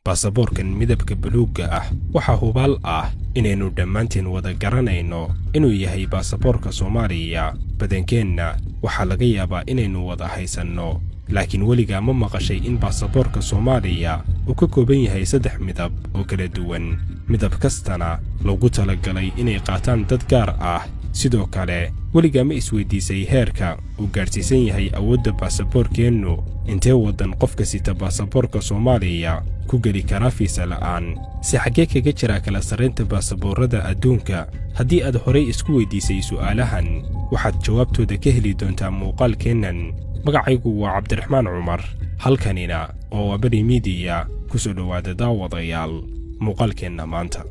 baasaboorkan midabka buluugga ah waxa hubaal ah inaynu dhammaanteen wada garanayno inuu yahay baasaboorka Soomaaliya. Badankeenna waxa laga yaabaa inaynu wada haysanno, laakiin weligaa ma maqashay in baasaboorka Soomaaliya uu ka kooban yahay 3 midab oo kala duwan, midab kastana loogu talagalay inay qaataan dad gaar ah. sidoo kale weligaa ma isweydiisay heerka uu gaarsiisan yahay awoodda baasaboorkeennu intee wadan qofka sita baasaboorka Soomaaliya ku geli kara fiisa la'aan? si xagee kaga jira kala sareynta baasaboorada adduunka? haddii aad horey isku weydiisay su'aalahan, waxaad jawaabtooda ka heli doontaa muuqaalkeennan. magacaygu waa Cabdiraxmaan Cumar, halkanina oo Bari Media. ku soo dhawaada daawadayaal muuqaalkeenna maanta.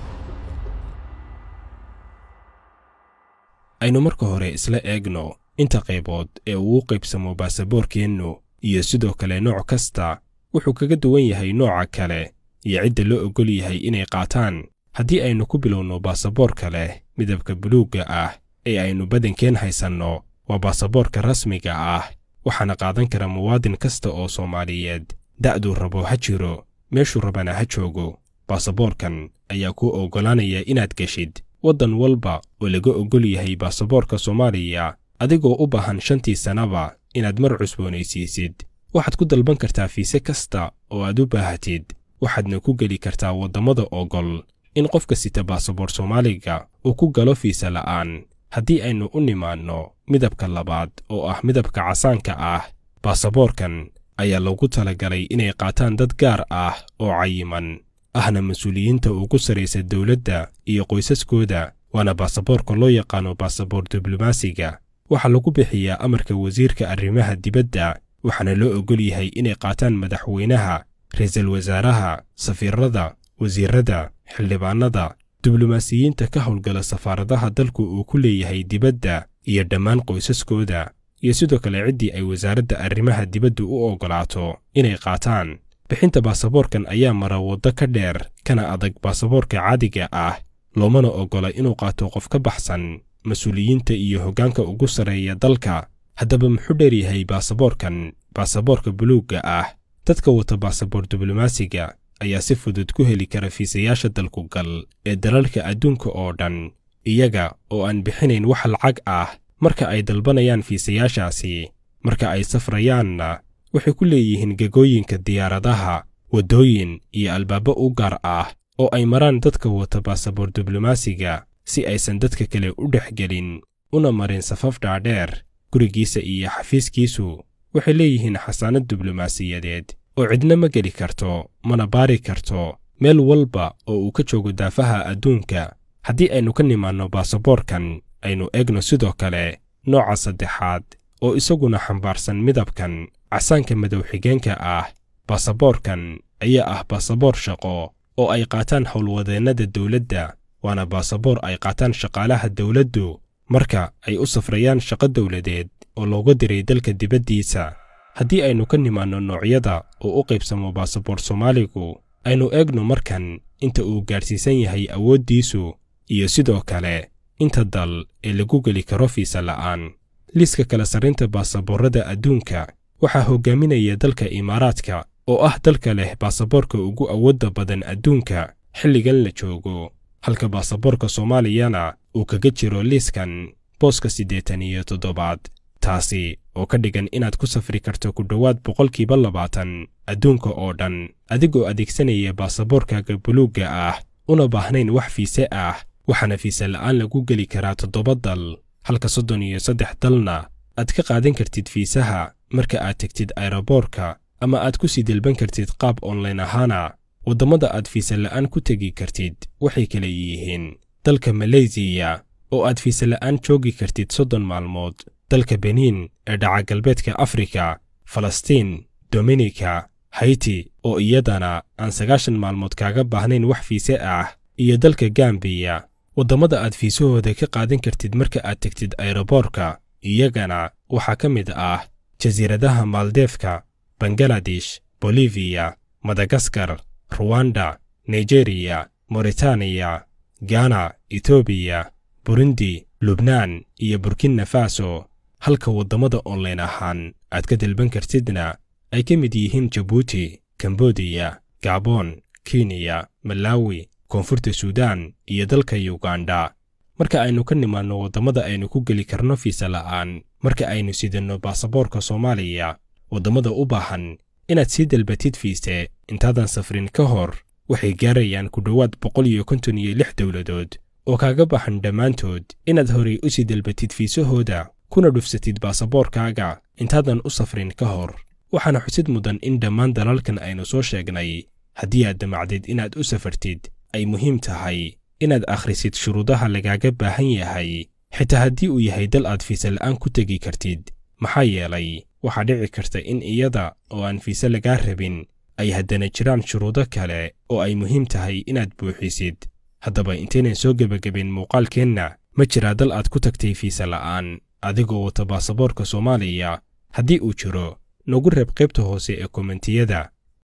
aynu marka hore isla eegno inta qaybood ee uu qaybsamo baasaboorkeennu iyo sidoo kale nooc kasta wuxuu kaga duwan yahay nooca kale iyo cidda loo ogol yahay inay qaataan. haddii aynu ku bilowno baasaboorka leh midabka buluugga ah ee aynu badankeen haysanno, waa baasaboorka rasmiga ah, waxaana qaadan kara muwaadin kasta oo Soomaaliyeed, da'du rabo ha jiro, meeshuu rabana ha joogo. baasaboorkan ayaa ku ogolaanaya inaad gashid waddan walba oo laga ogol yahay baasaboorka Soomaaliya, adigoo u baahan 5 sanaba inaad mar cusboonaysiisid. waxaad ku dalban kartaa fiise kasta oo aad u baahatid, waxaadna ku geli kartaa wadamada ogol in qofka sita baasaboor Soomaaliga uu ku galo fiisa la'aan. haddii aynu u nimaanno midabka labaad oo ah midabka casaanka ah, baasaboorkan ayaa loogu talagalay inay qaataan dad gaar ah oo cayiman, ahna mas'uuliyiinta ugu sareysa dawladda iyo qoysaskooda. waana baasaboorka loo yaqaano baasaboor diblomaasiga. waxaa lagu bixiyaa amarka wasiirka arrimaha dibadda, waxaana loo ogol yahay inay qaataan madaxweynaha, ra'iisul wasaaraha, safiirada, wasiirada, xildhibaanada, diblomaasiyiinta ka howlgala safaaradaha dalku uu ku leeyahay dibadda, iyo dhammaan qoysaskooda, iyo sidoo kale ciddii ay wasaaradda arrimaha dibadda u ogolaato inay qaataan. bixinta baasaboorkan ayaa mara waddo ka dheer kana adag baasaboorka caadiga ah, loomana ogola inuu qaato qof ka baxsan mas'uuliyiinta iyo hoggaanka ugu sareeya dalka. haddaba muxuu dheer yahay baasaboorkan baasaboorka buluugga ah? dadka wata baasaboor diblomaasiga ayaa si fudud ku heli kara fiisayaasha dalku gal ee dalalka adduunka oo dhan, iyaga oo aan bixinayn wax lacag ah marka ay dalbanayaan fiisayaashaasi. marka ay safrayaanna waxay ku leeyihiin gegooyinka diyaaradaha, waddooyin iyo albaabo u gaar ah oo ay maraan dadka wata baasaboor diblomaasiga si aysan dadka kale u dhexgelin una marin safaf dhaadheer. gurigiisa iyo xafiiskiisu waxay leeyihiin xasaanad diblomaasiyadeed oo cidna ma geli karto, mana baari karto meel walba oo uu ka joogo daafaha adduunka. haddii aynu ka nimaanno baasaboorkan, aynu eegno sidoo kale nooca saddexaad oo isaguna xambaarsan midabkan casaanka madow xigeenka ah. baasaboorkan ayaa ah baasaboor shaqo oo ay qaataan howlwadeennada dawladda, waana baasaboor ay qaataan shaqaalaha dawladdu marka ay u safrayaan shaqo dawladeed oo looga diray dalka dibaddiisa. haddii aynu ka nimaanno noocyada oo u qaybsamo baasaboor Soomaaligu, aynu eegno markan inta uu gaarsiisan yahay awooddiisu iyo sidoo kale inta dal ee lagu geli karo fiisa la'aan. liiska kala sarinta baasaboorada adduunka waxaa hogaaminaya dalka Imaaraadka oo ah dalka leh baasaboorka ugu awoodda badan adduunka xilligan la joogo, halka baasaboorka Soomaaliyana uu kaga jiro liiskan booska 87. taasi oo ka dhigan inaad ku safri karto ku dhowaad 20% adduunka oo dhan adigoo adeegsanaya baasaboorkaaga buluugga ah, una baahnayn wax fiise ah. waxaana fiisa la'aan lagu geli karaa 7 dal, halka 33 dalna aad ka qaadan kartid fiisaha marka aad tagtid aeroboorka, ama aad ku sii dalban kartid qaab online ahaana. waddamada aad fiisa la'aan ku tegi kartid waxay kala yihiin dalka Malaysia oo aad fiisa la'aan joogi kartid 30 maalmood, dalka Benin ee dhaca galbeedka Afrika, Falastiin, Dominica, Haiti oo iyadana aan 90 maalmood kaaga baahnayn wax fiise ah, iyo dalka Gambia. waddamada aad fiisahooda ka qaadan kartid marka aad tagtid aeroboorka iyagana waxaa ka mid ah jasiiradaha Maldives, Bangladesh, Bolivia, Madagascar, Rwanda, Nigeria, Mauritania, Ghana, Ethiopia, Burundi, Lubnaan iyo Burkina Faso. halka waddamada online ahaan aad ka dalban kartidna ay ka mid yihiin Djibouti, Cambodia, Gabon, Kenya, Malawi, Koonfurta Suudaan iyo dalka Uganda. Marka aynu ka nimaano wadamada aynu ku geli karno fiisa la'aan, marka aynu sidano baasaboorka Soomaaliya, wadamada u baahan inaad sii dalbatid fiise intaadan safrin ka hor waxay gaarayaan ku dhowaad 156 dawladood oo kaaga baahan dhammaantood inaad horay u sii dalbatid fiisahooda kuna dhufsatid baasaboorkaaga intaadan u safrin ka hor. waxaana xusid mudan in dhammaan dalalkan aynu soo sheegnay haddii aad damacdid inaad u safartid ay muhiim tahay inaad akhrisid shuruudaha lagaaga baahan yahay xitaa haddii uu yahay dal aad fiisa la'aan ku tegi kartid. maxaa yeelay waxaa dhici karta in iyada oo aan fiisa lagaa rabin ay haddana jiraan shuruudo kale oo ay muhiim tahay inaad buuxisid. haddaba intaynan soo gebagabin muuqaalkeenna, ma jiraa dal aad ku tagtay fiisa la'aan adigoo wata baasaboorka Soomaaliya? haddii uu jiro, nagu reeb qaybta hoose ee komentiyada.